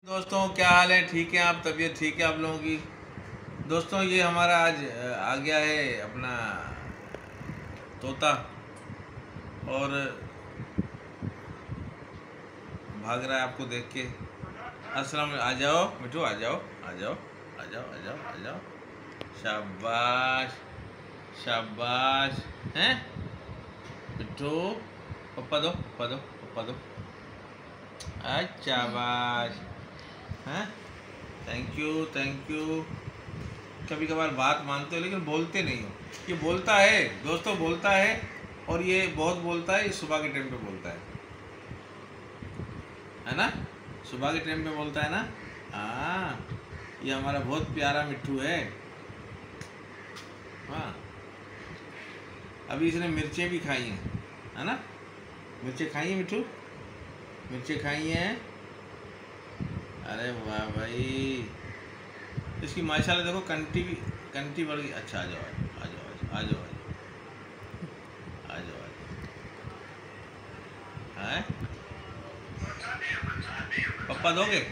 दोस्तों क्या हाल है? ठीक है आप? तबीयत ठीक है आप लोगों की? दोस्तों ये हमारा आज आ गया है अपना तोता और भाग रहा है आपको देख के। अस्सलाम, आ जाओ मिठू, आ जाओ आ जाओ आ जाओ आ जाओ आ जाओ। शाबाश शाबाश हैं मिठू। पप्पा दो पप्पा दो पप्पा दो। अच्छा शाबाश हैं। Thank you thank you. कभी कभार बात मानते हो लेकिन बोलते नहीं हो। ये बोलता है दोस्तों, बोलता है और ये बहुत बोलता है। ये सुबह के टाइम पे बोलता है ना? सुबह के टाइम पे बोलता है ना। हाँ, ये हमारा बहुत प्यारा मिट्ठू है। हाँ, अभी इसने मिर्चें भी खाई हैं, है ना? मिर्चें खाई हैं मिट्ठू, मिर्चें खाई हैं। अरे वाह भाई, इसकी माशाल्लाह देखो कंटी बढ़ गई। अच्छा आ जाओ आ जाओ आ जाओ आ जाओ हैं। पप्पा दोगे?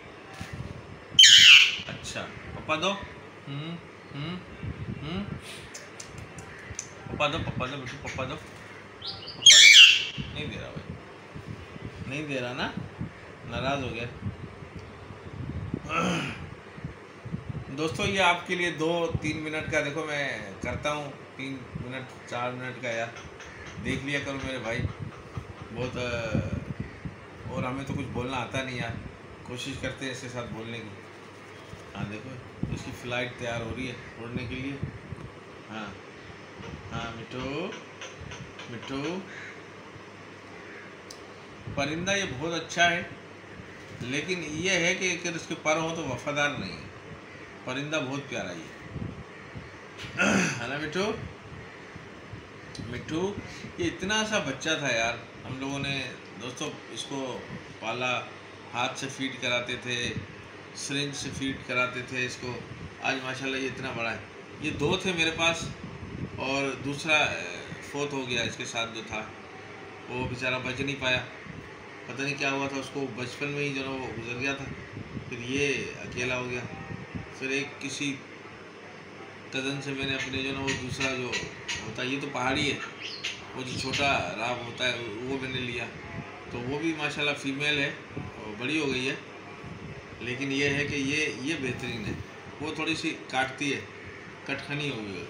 अच्छा पप्पा दो। हम्म हम्म हम्म। पप्पा दो बेटू, पप्पा दो पप्पा दो। नहीं दे रहा भाई, नहीं दे रहा ना, नाराज हो गया। दोस्तों ये आपके लिए 2-3 मिनट का, देखो मैं करता हूँ 3 मिनट 4 मिनट का यार, देख लिया करो मेरे भाई। बहुत और हमें तो कुछ बोलना आता नहीं यार, कोशिश करते हैं इसके साथ बोलने की। हाँ देखो इसकी फ़्लाइट तैयार हो रही है उड़ने के लिए। हाँ हाँ मिठू मिठू। परिंदा ये बहुत अच्छा है, लेकिन ये है कि अगर इसके पर हो तो वफादार नहीं है। परिंदा बहुत प्यारा ये है ना मिठू। मिठू ये इतना सा बच्चा था यार, हम लोगों ने दोस्तों इसको पाला, हाथ से फीड कराते थे, सिरिंज से फीड कराते थे इसको। आज माशाल्लाह ये इतना बड़ा है। ये 2 थे मेरे पास और दूसरा फोर्थ हो गया इसके साथ जो था, वो बेचारा बच नहीं पाया। पता नहीं क्या हुआ था उसको, बचपन में ही जो वो गुजर गया था। फिर ये अकेला हो गया। फिर एक किसी कज़न से मैंने अपने जो ना वो दूसरा जो होता है, ये तो पहाड़ी है, वो जो छोटा राव होता है वो मैंने लिया। तो वो भी माशाल्लाह फीमेल है और बड़ी हो गई है। लेकिन ये है कि ये बेहतरीन है। वो थोड़ी सी काटती है, कटखनी हो गई है।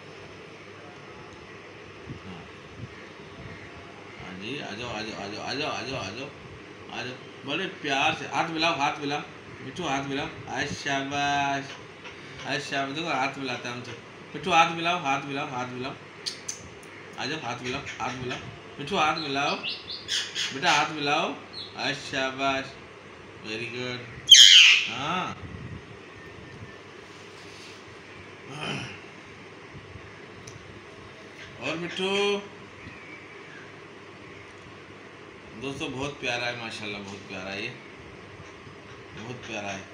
हाँ हाँ जी, आ जाओ आ जाओ आ जाओ आ जाओ आ जाओ आ जाओ आ जाओ। बड़े प्यार से हाथ मिलाओ, हाथ मिलाओ मिठू, हाथ मिलाओ। आज शाबाश आज शाबाश। देखो हाथ मिलाता है हमसे। मिठू हाथ मिलाओ, हाथ मिलाओ, हाथ मिलाओ। आ जाओ हाथ मिलाओ, हाथ मिलाओ मिठू, हाथ मिलाओ बेटा, हाथ मिलाओ। आज शाबाश, वेरी गुड। हाँ और मिठू दोस्तों बहुत प्यारा है माशाल्लाह, बहुत प्यारा है ये, बहुत प्यारा है।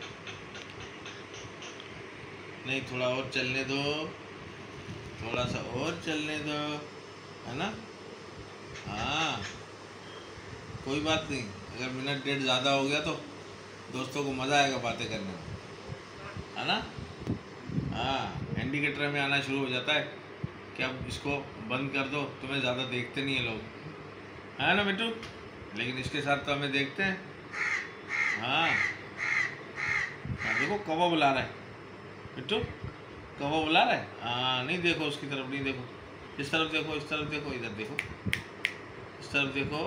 नहीं थोड़ा और चलने दो, थोड़ा सा और चलने दो, है ना? हाँ कोई बात नहीं, अगर मिनट डेढ़ ज़्यादा हो गया तो दोस्तों को मज़ा आएगा बातें करने में, है ना? हाँ, इंडिकेटर में आना शुरू हो जाता है कि अब इसको बंद कर दो, तुम्हें ज़्यादा देखते नहीं है लोग, है ना मिट्टू? लेकिन इसके साथ तो हमें देखते हैं। हाँ हाँ देखो कौवा बुला रहा है मिट्टू, कौवा बुला रहा है। हाँ नहीं देखो उसकी तरफ, नहीं देखो, इस तरफ देखो, इस तरफ देखो, इधर देखो, इस तरफ देखो।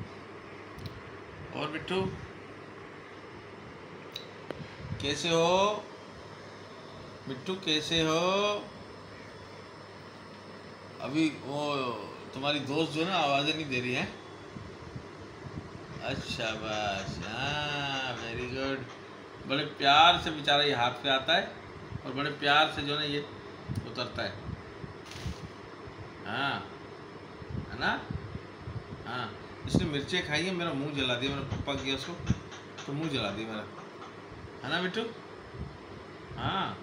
और मिट्टू कैसे हो मिट्टू, कैसे हो? अभी वो तुम्हारी दोस्त जो ना आवाज़ें नहीं दे रही है। अच्छा बस, हाँ वेरी गुड। बड़े प्यार से बेचारा ये हाथ पे आता है और बड़े प्यार से जो ना ये उतरता है। हाँ है ना? हाँ इसने मिर्चें खाई है, मेरा मुंह जला दिया, मेरा पप्पा किया उसको तो मुंह जला दिया मेरा, है ना बिट्टू? हाँ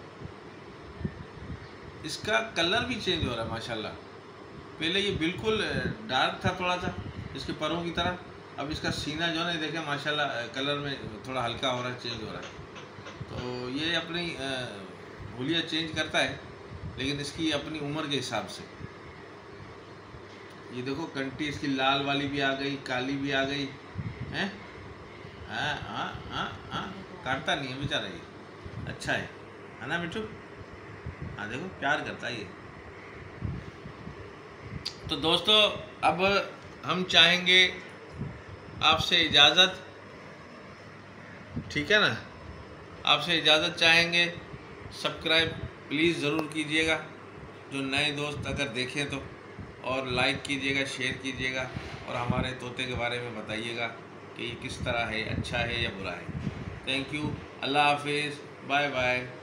इसका कलर भी चेंज हो रहा है माशाल्लाह। पहले ये बिल्कुल डार्क था थोड़ा सा इसके परों की तरह, अब इसका सीना जो है देखें माशाल्लाह कलर में थोड़ा हल्का हो रहा है, चेंज हो रहा है। तो ये अपनी हुलिया चेंज करता है, लेकिन इसकी अपनी उम्र के हिसाब से। ये देखो कंटी इसकी लाल वाली भी आ गई, काली भी आ गई है। हाँ हाँ हाँ हाँ, काटता नहीं है बेचारा, ये अच्छा है ना मिट्टू? हाँ देखो प्यार करता है ये। तो दोस्तों अब हम चाहेंगे आपसे इजाज़त, ठीक है ना? आपसे इजाज़त चाहेंगे। सब्सक्राइब प्लीज़ ज़रूर कीजिएगा, जो नए दोस्त अगर देखें तो, और लाइक कीजिएगा, शेयर कीजिएगा, और हमारे तोते के बारे में बताइएगा कि ये किस तरह है, अच्छा है या बुरा है। थैंक यू, अल्लाह हाफिज़, बाय बाय।